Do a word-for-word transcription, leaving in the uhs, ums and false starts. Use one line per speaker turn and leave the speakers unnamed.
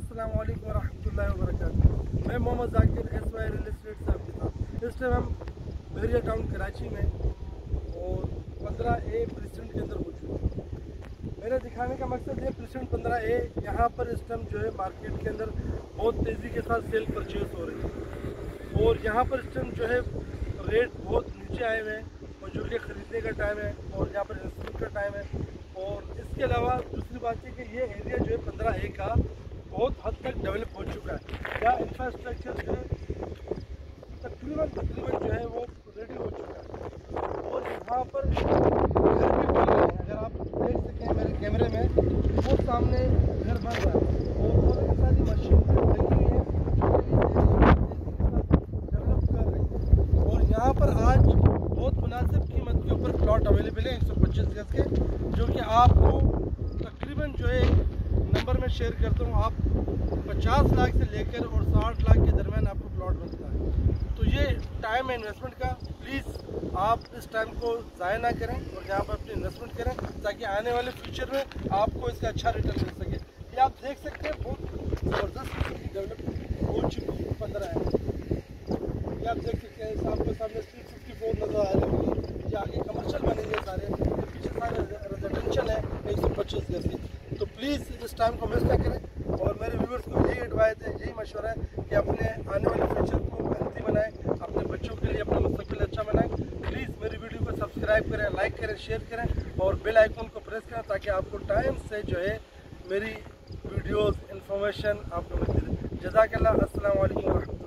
अस्सलाम वालेकुम रहमतुल्लाहि व बरकातुहू। मैं Mohammad Zakir S Y real estate साहब के साथ इस टाइम हम बहरिया टाउन कराची में और पंद्रह ए प्रेसिडेंट के अंदर मौजूद है। मेरे दिखाने का मकसद ये प्रेसिडेंट पंद्रह ए यहाँ पर इस टाइम जो है मार्केट के अंदर बहुत तेज़ी के साथ सेल परचेज हो रही है और यहाँ पर इस टाइम जो है रेट बहुत नीचे आए हुए हैं और जो कि ख़रीदने का टाइम है और यहाँ पर इन्वेस्टमेंट का टाइम है। और इसके अलावा दूसरी बात है कि ये एरिया जो है पंद्रह ए का बहुत हद तक डेवलप हो चुका है। यहाँ इंफ्रास्ट्रक्चर जो है तकरीबन तकरीबन जो है वो रेडी हो चुका है और यहाँ पर घर भी बन रहे हैं। अगर आप देख सकें मेरे कैमरे में वो सामने घर बन रहा है और बहुत सारी मशीन लगी हुई है डेवलप कर रही है। और यहाँ पर आज बहुत मुनासिब कीमत के ऊपर प्लॉट अवेलेबल है एक सौ पच्चीस गज के, जो कि आपको तकरीबन जो है नंबर में शेयर करता हूँ, आप पचास लाख से लेकर और साठ लाख के दरमियान आपको प्लॉट मिलता है। तो ये टाइम है इन्वेस्टमेंट का, प्लीज़ आप इस टाइम को ज़ाया ना करें और यहाँ पर अपनी इन्वेस्टमेंट करें ताकि आने वाले फ्यूचर में आपको इसका अच्छा रिटर्न मिल सके। ये आप देख सकते हैं बहुत ज़बरदस्त डेवलप हो चुकी है पंद्रह है। ये आप देख सकते हैं आपके सामने स्ट्रीट फिफ्टी फोर नज़र आ रही है, ये आगे कमर्शियल बनेंगे सारे, पीछे सारे रेजिडेंशियल है एक सौ पच्चीस गज की। तो प्लीज़ इस टाइम को मिस ना करें और मेरे व्यूअर्स को यही एडवाइस है, यही मशवरा है कि अपने आने वाले फ्यूचर को हेल्थी बनाएं, अपने बच्चों के लिए अपना मुस्तकबिल अच्छा बनाएं। प्लीज़ मेरी वीडियो को सब्सक्राइब करें, लाइक करें, शेयर करें और बेल आइकन को प्रेस करें ताकि आपको टाइम से जो है मेरी वीडियोज़ इन्फॉर्मेशन आपको मिलती रहे। जज़ाकल्लाह। अस्सलाम वालेकुम।